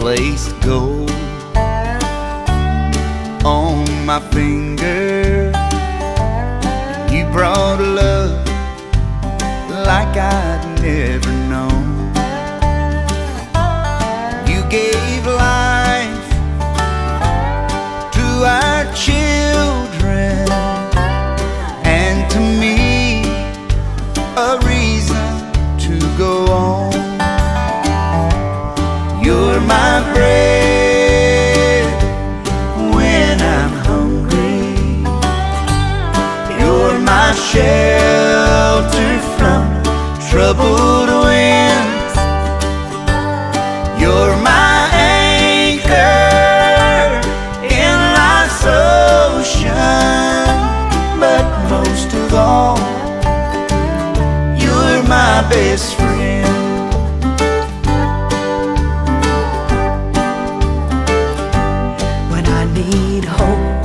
place to go. On my finger, you brought love like I'd never known. You gave life to our children, and to me a reason to go on. You're my bread when I'm hungry. You're my shelter from troubled winds. You're my anchor in life's ocean. But most of all, you're my best friend. When I need hope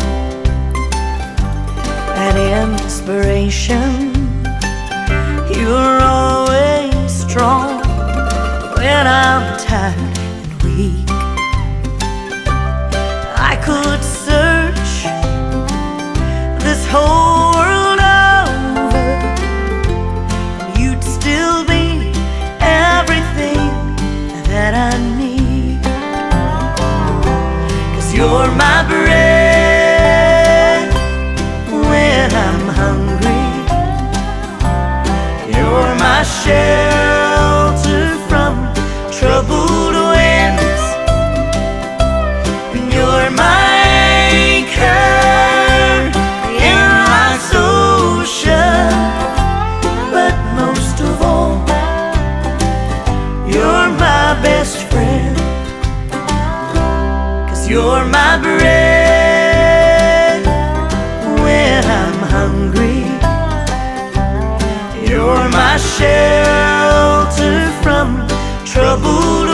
and inspiration, you're always strong. When I'm tired and weak, I could search this whole world over, and you'd still be everything that I need. 'Cause you're my bread when I'm hungry. You're my shelter from troubled winds. And you're my anchor in life's ocean. But most of all, you're my best friend. 'Cause you're my bread when I'm hungry. You're my shelter from troubled